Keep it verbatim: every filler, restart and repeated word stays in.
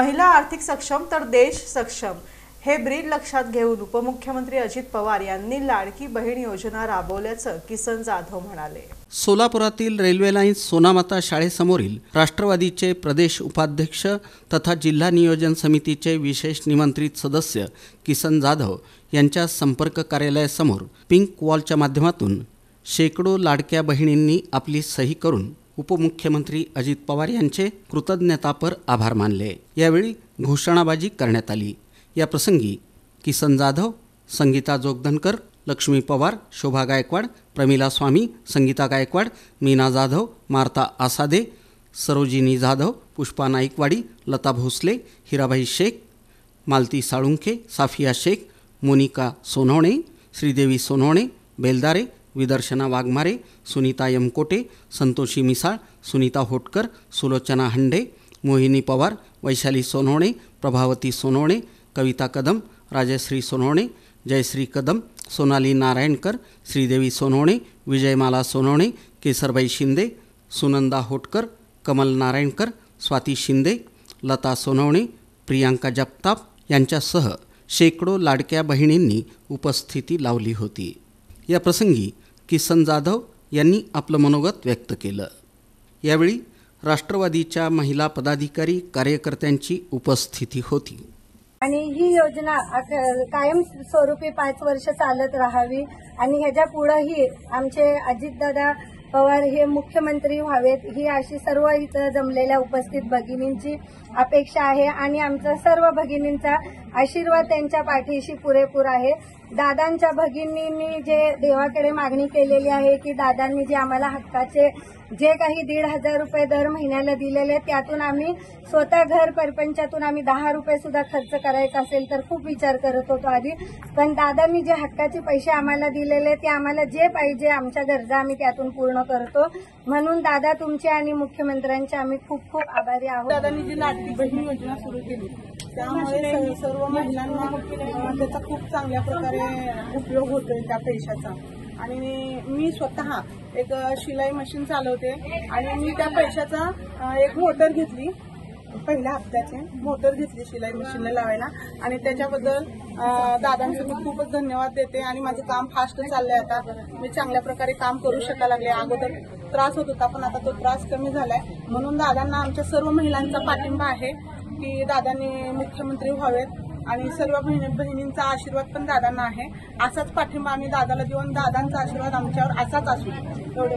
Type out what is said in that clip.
महिला आर्थिक सक्षम तर देश सक्षम हे ब्रीद लक्षात घेऊन उपमुख्यमंत्री अजित पवार यांनी लाडकी बहीण योजना राबवल्याचं किसन जाधव म्हणाले। सोलापुरातील रेल्वे लाईन सोनामाता शाळेसमोरील राष्ट्रवादीचे प्रदेश उपाध्यक्ष तथा जिल्हा नियोजन समितीचे विशेष निमंत्रित सदस्य किसन जाधव यांच्या संपर्क कार्यालयासमोर पिंक वॉलच्या माध्यमातून शेकडो लाडक्या बहिणींनी आपली सही करून उपमुख्यमंत्री अजित पवार यांचे कृतज्ञतापर आभार मानले। यावेळी घोषणाबाजी करण्यात आली। या प्रसंगी किसन जाधव, संगीता जोगदनकर, लक्ष्मी पवार, शोभा गायकवाड, प्रमिला स्वामी, संगीता गायकवाड, मीना जाधव, मार्ता आसादे, सरोजिनी जाधव, पुष्पा नाईकवाडी, लता भोसले, हिराबाई शेख, मालती साळुंखे, साफिया शेख, मोनिका सोनवणे, श्रीदेवी सोनवणे, बेलदारे, विदर्शना वाघमारे, सुनीता यमकोटे, संतोषी मिसाळ, सुनीता होटकर, सुलोचना हंडे, मोहिनी पवार, वैशाली सोनवणे, प्रभावती सोनवणे, कविता कदम, राजश्री सोनवणे, जयश्री कदम, सोनाली नारायणकर, श्रीदेवी सोनवणे, विजयमाला सोनवणे, केसरबाई शिंदे, सुनंदा होटकर, कमल नारायणकर, स्वाती शिंदे, लता सोनवणे, प्रियांका जगताप यांच्यासह शेकडो लाडक्या बहिणींनी उपस्थिती लावली होती। या प्रसंगी किसन जाधव यांनी आपलं मनोगत व्यक्त केलं। यावेळी राष्ट्रवादीच्या महिला पदाधिकारी कार्यकर्त्यांची उपस्थिती होती। आणि ही योजना कायम स्वरूपी पाच वर्ष चालत राहावी आणि ह्याच्या पुढेही आमचे अजितदादा पवार हे मुख्यमंत्री व्हावेत ही अशी सर्व इथं जमलेल्या उपस्थित भगिनींची अपेक्षा आहे आणि आमचा सर्व भगिनींचा आशीर्वाद त्यांच्या पाठीशी पुरेपूर आहे। दादांच्या भगिनींनी जे देवाकडे मागणी केलेली आहे की दादांनी जे आम्हाला हक्काचे जे काही दीड हजार रुपये दर महिन्याला दिलेले त्यातून आम्ही स्वतः घर परपंचातून आम्ही दहा रुपये सुद्धा खर्च करायचा असेल तर खूप विचार करत होतो आधी, पण दादांनी जे हक्काचे पैसे आम्हाला दिलेले ते आम्हाला जे पाहिजे आमच्या गरजा आम्ही त्यातून पूर्ण करतो। म्हणून दादा तुमचे आणि मुख्यमंत्र्यांचे आम्ही खूप खूप आभारी आहोत। दादांनी जी लाडकी बहीण योजना सुरू केली त्यामुळे सर्व महिलांना त्याचा खूप चांगल्या प्रकारे उपयोग होतोय त्या पैशाचा। आणि मी स्वतः एक शिलाई मशीन चालवते आणि मी त्या पैशाचा एक मोटर घेतली, पहिल्या हप्त्याचे मोटर घेतली शिलाई मशीनला लावायला आणि त्याच्याबद्दल दादांचे मी खूपच धन्यवाद देते। आणि माझं काम फास्ट चाललंय, आता मी चांगल्या प्रकारे काम करू शकायला लागले। अगोदर त्रास होत होता पण आता तो त्रास कमी झालाय। म्हणून दादांना आमच्या सर्व महिलांचा पाठिंबा आहे की दादांनी मुख्यमंत्री व्हावेत आणि सर्व बहिणींचा आशीर्वाद पण दादांना आहे। असाच पाठिंबा आम्ही दादाला देऊन दादांचा आशीर्वाद आमच्यावर असाच असू।